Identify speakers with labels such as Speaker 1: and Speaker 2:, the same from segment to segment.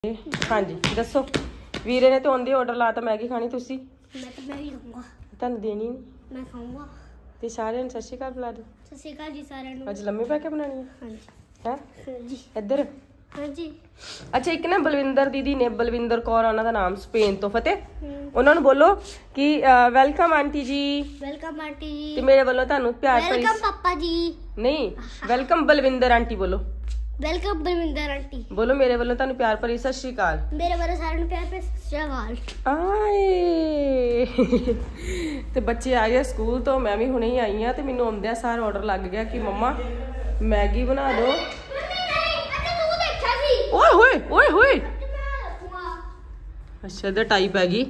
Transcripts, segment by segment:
Speaker 1: हाँ जी दसो वीरे ने तो आंदे ऑर्डर लाता मैगी खानी तुसी
Speaker 2: मैं तो मैगी खाऊंगा
Speaker 1: तन देनी
Speaker 2: मैं खाऊंगा
Speaker 1: ते सारे सत श्री अकाल बुला दो
Speaker 2: सत श्री अकाल जी सारे नु
Speaker 1: अज लम्मी पै के बनानी
Speaker 2: हां
Speaker 1: है
Speaker 2: जी
Speaker 1: इधर
Speaker 2: हां जी
Speaker 1: अच्छा एक ना बलविंदर दीदी ने बलविंदर कौर उन्हों का नाम स्पेन तो फतेह उन्होंने बोलो कि welcome aunty ji
Speaker 2: welcome aunty ji
Speaker 1: ते मेरे वालों तानू प्यार भरी
Speaker 2: वेलकम पापा जी
Speaker 1: नहीं वेलकम बलविंदर आंटी बोलो
Speaker 2: वेलकम बलविंदर आंटी
Speaker 1: बोलो मेरे वालों तानू प्यार भरी सत श्री अकाल
Speaker 2: मेरे वाले सारे नु प्यार पे सत श्री अकाल
Speaker 1: आए ते बच्चे आ गए स्कूल तो मैं भी हुणे ही आई हां ते मैनू आउंदियां सार ऑर्डर लग गया कि मम्मा मैगी बना दो ओए होए ओए होए अच्छा इधर टाइप हैगी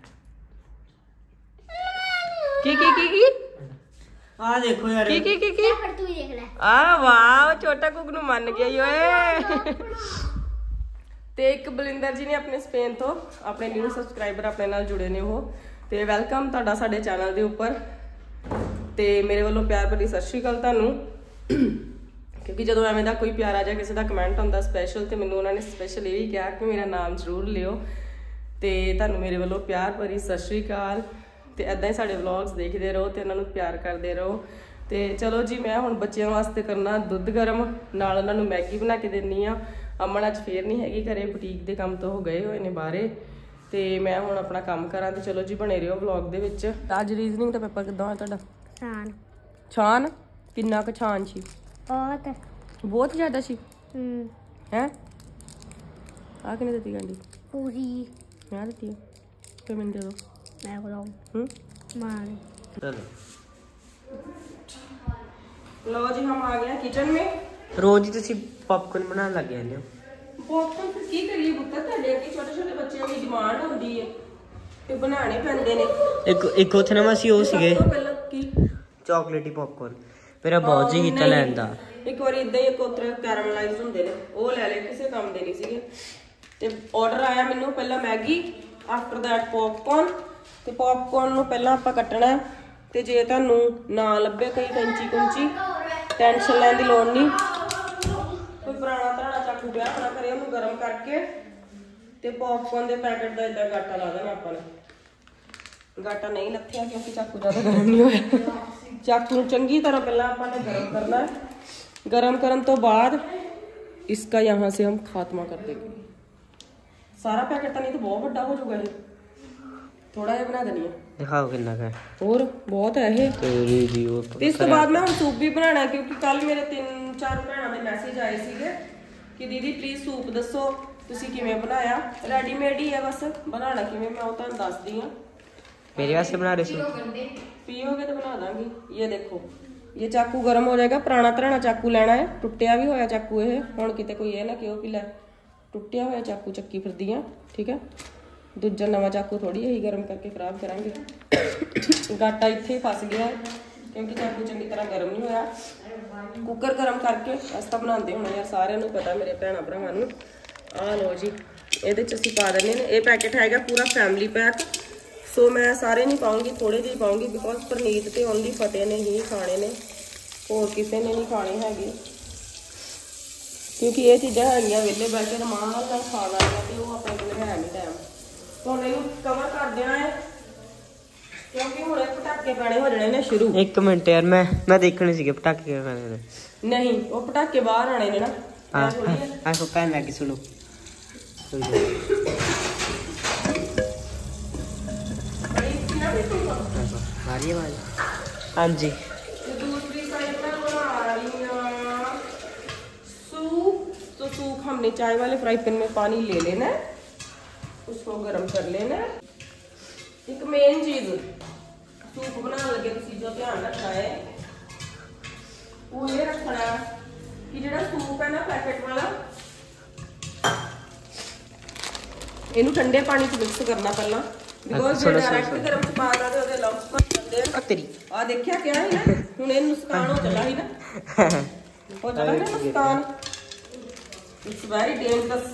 Speaker 1: की
Speaker 3: आ देखो यार
Speaker 1: की
Speaker 2: फिर तू ही देख ले
Speaker 1: आ वाह छोटा कुक नु मन गया ही ओए ਤੇ ਇੱਕ ਬਲਿੰਦਰ ਜੀ ਨੇ ਆਪਣੇ ਸਪੇਨ ਤੋਂ ਆਪਣੇ ਨਿਊ ਸਬਸਕ੍ਰਾਈਬਰ ਆਪਣੇ ਨਾਲ ਜੁੜੇ ਨੇ ਉਹ ਤੇ ਵੈਲਕਮ ਤੁਹਾਡਾ ਸਾਡੇ ਚੈਨਲ ਦੇ ਉੱਪਰ ਤੇ ਮੇਰੇ ਵੱਲੋਂ ਪਿਆਰ ਭਰੀ ਸਤਿ ਸ਼੍ਰੀ ਅਕਾਲ ਤੁਹਾਨੂੰ ਕਿਉਂਕਿ ਜਦੋਂ ਐਵੇਂ ਦਾ ਕੋਈ ਪਿਆਰ ਆ ਜਾ ਕਿਸੇ ਦਾ ਕਮੈਂਟ ਹੁੰਦਾ ਸਪੈਸ਼ਲ ਤੇ ਮੈਨੂੰ ਉਹਨਾਂ ਨੇ ਸਪੈਸ਼ਲ ਇਹ ਵੀ ਕਿਹਾ ਕਿ ਮੇਰਾ ਨਾਮ ਜ਼ਰੂਰ ਲਿਓ ਤੇ ਤੁਹਾਨੂੰ ਮੇਰੇ ਵੱਲੋਂ ਪਿਆਰ ਭਰੀ ਸਤਿ ਸ਼੍ਰੀ ਅਕਾਲ ਤੇ ਐਦਾਂ ਹੀ ਸਾਡੇ ਵਲੌਗਸ ਦੇਖਦੇ ਰਹੋ ਤੇ ਉਹਨਾਂ ਨੂੰ ਪਿਆਰ ਕਰਦੇ ਰਹੋ ਤੇ ਚਲੋ ਜੀ ਮੈਂ ਹੁਣ ਬੱਚਿਆਂ ਵਾਸਤੇ ਕਰਨਾ ਦੁੱਧ ਗਰਮ ਨਾਲ ਉਹਨਾਂ ਨੂੰ ਮੈਗੀ ਬਣਾ ਕੇ ਦੇਣੀ ਆ ਅਮਨ ਅੱਜ ਫੇਰ ਨਹੀਂ ਹੈਗੀ ਘਰੇ ਬੁਟੀਕ ਦੇ ਕੰਮ ਤੋਂ ਹੋ ਗਏ ਹੋਏ ਨੇ ਬਾਹਰੇ ਤੇ ਮੈਂ ਹੁਣ ਆਪਣਾ ਕੰਮ ਕਰਾਂ ਤੇ ਚਲੋ ਜੀ ਬਣੇ ਰਹੋ ਵਲੌਗ ਦੇ ਵਿੱਚ ਅੱਜ ਰੀਜ਼ਨਿੰਗ ਦਾ ਪੇਪਰ ਕਿਦਾਂ ਹੋਇਆ ਤੁਹਾਡਾ ਛਾਨ ਕਿੰਨਾ ਕੁ ਛਾਨ ਸੀ ਬਹੁਤ ਜ਼ਿਆਦਾ ਸੀ ਹੈ ਆ ਕਿਨੇ ਦਿੱਤੀ ਗੰਢੀ
Speaker 2: पूरी
Speaker 1: ਮੈਂ ਦਿੱਤੀ ਤੇ ਮੈਨੂੰ ਦੇ ਦੋ
Speaker 2: मैं बताऊं मार
Speaker 3: चलो
Speaker 1: लो जी हम आ गए किचन में
Speaker 3: रोज ही तुसी पॉपकॉर्न बनाने लग गए हो
Speaker 1: पॉपकॉर्न फिर की करिए पुत्तर ਤੁਹਾਡੇ ਅੱਗੇ ਛੋਟੇ ਛੋਟੇ ਬੱਚਿਆਂ ਦੀ ਡਿਮਾਂਡ ਹੁੰਦੀ ਹੈ ਤੇ ਬਣਾਉਣੇ ਪੈਂਦੇ ਨੇ
Speaker 3: ਇੱਕ ਉਥੇ ਨਾ ਮਾਸੀ ਉਹ ਸੀਗੇ
Speaker 1: ਪਹਿਲਾਂ ਕੀ
Speaker 3: ਚਾਕਲੇਟੀ ਪੌਪਕੌਰਨ ਮੇਰਾ ਬਹੁਤ ਜੀ ਕੀਤਾ ਲੈਣ ਦਾ
Speaker 1: ਇੱਕ ਵਾਰੀ ਇਦਾਂ ਹੀ ਇੱਕ ਉਤਰੇ ਕੈਰਮਲਾਈਜ਼ ਹੁੰਦੇ ਨੇ ਉਹ ਲੈ ਲੈ ਕਿਸੇ ਕੰਮ ਦੇ ਨਹੀਂ ਸੀਗੇ ਤੇ ਆਰਡਰ ਆਇਆ ਮੈਨੂੰ ਪਹਿਲਾਂ ਮੈਗੀ ਆਫਟਰ ਦੈਟ ਪੌਪਕੌਰਨ ਤੇ ਪੌਪਕੌਰਨ ਨੂੰ ਪਹਿਲਾਂ ਆਪਾਂ ਕੱਟਣਾ ਤੇ ਜੇ ਤੁਹਾਨੂੰ ਨਾ ਲੱਭੇ ਕੋਈ ਕੈਂਚੀ ਕੁੰਚੀ ਟੈਨਸ਼ਨ ਲੈਣ ਦੀ ਲੋੜ ਨਹੀਂ ਕੋਈ ਪੁਰਾਣਾ ਧਾਣਾ ਚਾਕੂ ਪਿਆ ਆਪਣਾ ਕਰੇ ਉਹਨੂੰ ਗਰਮ ਕਰਕੇ ਤੇ ਪੌਪਕੌਰਨ ਦੇ ਪੈਕੇਟ ਦਾ ਇਦਾਂ ਗਾਟਾ ਲਾ ਦੇਣਾ ਆਪਾਂ ਨੇ ਗਾਟਾ ਨਹੀਂ ਲੱਥਿਆ ਕਿਉਂਕਿ ਚਾਕੂ ਜ਼ਿਆਦਾ ਗਰਮ ਨਹੀਂ ਹੋਇਆ ਚਾਕੂ ਨੂੰ ਚੰਗੀ ਤਰ੍ਹਾਂ ਪਹਿਲਾਂ ਆਪਾਂ ਨੇ ਗਰਮ करना है गरम करने तो बाद इसका यहाँ से हम खात्मा कर देंगे सारा पैकेट तो नहीं तो बहुत बड़ा हो जाएगा ये थोड़ा जिहा बना देनी है
Speaker 3: दिखाओ कितना का
Speaker 1: और बहुत है ये
Speaker 3: तेरी दी वो
Speaker 1: ਤੇ ਇਸ ਤੋਂ ਬਾਅਦ ਮੈਂ ਹੁਣ ਸੂਪ ਵੀ ਬਣਾਉਣਾ ਹੈ ਕਿਉਂਕਿ ਕੱਲ ਮੇਰੇ 3-4 ਭੈਣਾਂ ਦੇ ਮੈਸੇਜ ਆਏ ਸੀਗੇ ਕਿ ਦੀਦੀ ਪਲੀਜ਼ ਸੂਪ ਦੱਸੋ ਤੁਸੀਂ ਕਿਵੇਂ ਬਣਾਇਆ ਰੈਡੀਮੇਡ ਹੀ ਹੈ ਬਸ ਬਣਾਉਣਾ ਕਿਵੇਂ ਮੈਂ ਉਹ ਤੁਹਾਨੂੰ ਦੱਸਦੀ ਹਾਂ
Speaker 3: मेरे वास्ते बना रहे हो
Speaker 1: पियोगे तो बना दांगी ये देखो ये चाकू गर्म हो जाएगा पुराना तराना चाकू लेना है टुटिया भी होया चाकू ये हुण किते कोई ये ना कि लै टुटिया होया चाकू चक्की फिरदी है ठीक है दूजा नवा चाकू थोड़ी यही गर्म करके खराब करांगे गाटा इत्थे ही फस गया है क्योंकि चाकू चंगी तरह गर्म नहीं होया कुकर गर्म करके अस तां बनांदे हुणे यार सारिआं नूं पता मेरे भैणां भरावां नूं आ लो जी इहदे च असीं पा दिंदे ने ये पैकेट हैगा पूरा फैमिली पैक सो मैं सारे नहीं पाऊंगी थोड़े ਜਿਹੇ पाऊंगी बिकॉज परनीत तो ओनली फतेह ने ही खाने ने होर किसी ने नहीं खाने हैगे क्योंकि ये चीज़ां हैगियां वेले बैठ के रमान नाल खाण वालियां ते वो अपने कोल है नहीं टाइम हुण इहनूं कवर कर देना है क्योंकि हुणे पटाके पैणे हो जाने ने शुरू
Speaker 3: एक मिनट यार मैं देखने सीगे पटाखे किवें पैणे ने
Speaker 1: नहीं वो पटाके बाहर आने ने ना
Speaker 3: हां आखो पैन लगी सुनो हाँ जी
Speaker 1: दूसरी साइड पर बना रही सूप तो सूप हमने चाय वाले फ्राई पैन में पानी ले लेना है उसको गर्म कर लेना है एक मेन चीज सूप बनाने लगे तुसीं जो ध्यान रखना है वो ये रखना है कि जो सूप है ना पैकेट वाला इनू ठंडे पानी च मिक्स करना पहला बिकॉज जो डायरेक्ट गर्म च पा दा ते ओदे लम्स बन जांदे आ तेरी आ देखिया क्या है ना हुण ये नुकसान हो चला ही ना हो चला ना नुकसान इट्स वेरी डेंजरस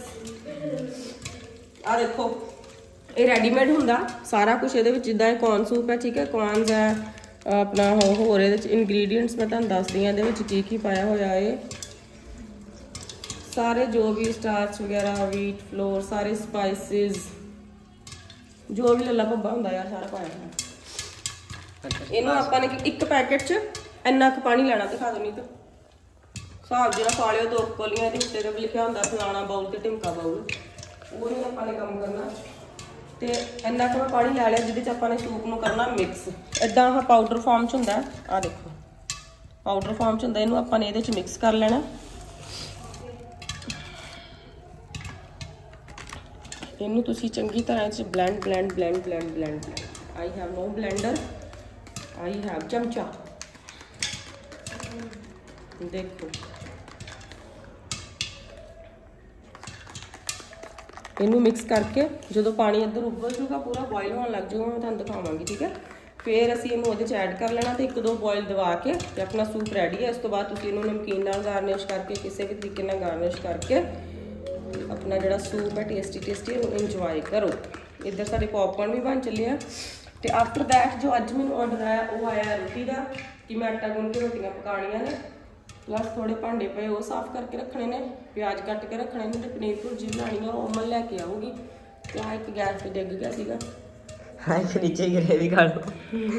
Speaker 1: आ देखो ये रेडीमेड हुंदा सारा कुछ ਇਹਦੇ ਵਿੱਚ ਜਿੱਦਾਂ ਕੌਰਨ ਸੂਪ ਹੈ ਠੀਕ ਹੈ ਕੌਰਨਸ ਹੈ ਆਪਣਾ ਹੋਰ ਇਹਦੇ ਵਿੱਚ ਇਨਗਰੀਡੀਐਂਟਸ ਮੈਂ ਤੁਹਾਨੂੰ ਦੱਸਦੀ ਹਾਂ ਇਹਦੇ ਵਿੱਚ ਕੀ ਕੀ ਪਾਇਆ ਹੋਇਆ ਹੈ ਸਾਰੇ ਜੋ ਵੀ ਸਟਾਰਚ ਵਗੈਰਾ, ਵੀਟ ਫਲੋਰ, ਸਾਰੇ ਸਪਾਈਸਿਸ, ਜੋ ਵੀ ਲੱਲਾ ਭੱਬਾ ਹੁੰਦਾ ਯਾਰ ਸਾਰਾ ਪਾਇਆ ਹੋਇਆ। ਇਹਨੂੰ ਆਪਾਂ ਨੇ ਇੱਕ ਪੈਕੇਟ 'ਚ ਇੰਨਾ ਕੁ ਪਾਣੀ ਲੈਣਾ, ਦਿਖਾ ਦੋ ਨਹੀਂ ਤਾਂ ਹਿਸਾਬ ਜਿਹੜਾ ਪਾ ਲਿਓ 2 ਕੋਲੀਆਂ। ਇਹਦੇ ਉੱਤੇ ਤੇ ਲਿਖਿਆ ਹੁੰਦਾ ਫਲਾਣਾ ਬਾਉਲ ਤੇ ਢਿਮਕਾ ਬਾਉਲ, ਉਹ ਨਹੀਂ ਆਪਾਂ ਨੇ ਕੰਮ ਕਰਨਾ। ਤੇ ਇੰਨਾ ਕੁ ਮੈਂ ਪਾਣੀ ਲੈ ਲਿਆ ਜਿਹਦੇ 'ਚ ਆਪਾਂ ਨੇ ਸੂਪ ਨੂੰ ਕਰਨਾ ਮਿਕਸ। ਇਦਾਂ ਆਹ ਪਾਊਡਰ ਫਾਰਮ 'ਚ ਹੁੰਦਾ, ਆਹ ਦੇਖੋ ਪਾਊਡਰ ਫਾਰਮ 'ਚ ਹੁੰਦਾ। ਇਹਨੂੰ ਆਪਾਂ ਨੇ ਇਹਦੇ 'ਚ ਮਿਕਸ ਕਰ ਲੈਣਾ। ਇਹਨੂੰ ਤੁਸੀਂ ਚੰਗੀ ਤਰ੍ਹਾਂ ਚ blend. I have no blender, I have ਚਮਚਾ। ਦੇਖੋ ਇਹਨੂੰ ਮਿਕਸ ਕਰਕੇ ਜਦੋਂ ਪਾਣੀ ਇੱਧਰ ਉੱਬਲ ਜੂਗਾ, ਪੂਰਾ ਬੋਇਲ ਹੋਣ ਲੱਗ ਜੂਗਾ, ਮੈਂ ਤੁਹਾਨੂੰ ਦਿਖਾਵਾਂਗੀ, ਠੀਕ ਹੈ। ਫਿਰ ਅਸੀਂ ਇਹਨੂੰ ਉਹਦੇ 'ਚ ਐਡ ਕਰ ਲੈਣਾ ਤੇ 1-2 ਬੋਇਲ ਦਵਾ ਕੇ ਤੇ ਆਪਣਾ ਸੂਪ ਰੈਡੀ ਹੈ। ਇਸ ਤੋਂ ਬਾਅਦ ਤੁਸੀਂ ਇਹਨੂੰ ਨਮਕੀਨ ਨਾਲ ਗਾਰਨਿਸ਼ ਕਰਕੇ, ਕਿਸੇ ਵੀ ਤਰੀਕੇ ਨਾਲ ਗਾਰਨਿਸ਼ ਕਰਕੇ ਆਪਣਾ ਜਿਹੜਾ ਸੂਪ ਹੈ ਟੇਸਟੀ ਇਹਨੂੰ ਇੰਜੋਏ ਕਰੋ। ਇੱਧਰ ਸਾਡੇ ਪੌਪਕੌਰਨ ਵੀ ਬਣ ਚੱਲੇ ਆ। ਤੇ ਆਫਟਰ ਦੈਟ ਜੋ ਅੱਜ ਮੈਨੂੰ ਆਰਡਰ ਆਇਆ ਉਹ ਆਇਆ ਰੋਟੀ ਦਾ, ਕਿ ਮੈਂ ਆਟਾ ਗੁੰਨ ਕੇ ਰੋਟੀਆਂ ਪਕਾਉਣੀਆਂ ਨੇ, ਪਲੱਸ ਥੋੜੇ ਭਾਂਡੇ ਪਏ ਉਹ ਸਾਫ਼ ਕਰਕੇ ਰੱਖਣੇ ਨੇ, ਪਿਆਜ਼ ਕੱਟ ਕੇ ਰੱਖਣੇ ਨੇ, ਤੇ ਪਨੀਰ ਭੁਰਜੀ ਬਣਾਉਣੀ ਆ, ਉਹ ਅਮਨ ਲੈ ਕੇ ਆਊਗੀ। ਤੇ ਆਹ ਇੱਕ ਗੈਸ 'ਤੇ ਡਿੱਗ ਗਿਆ ਸੀਗਾ,
Speaker 3: ਹਾਂ ਇੱਕ ਨੀਚੇ ਗਿਰੇ ਵੀ ਖਾ ਲਓ।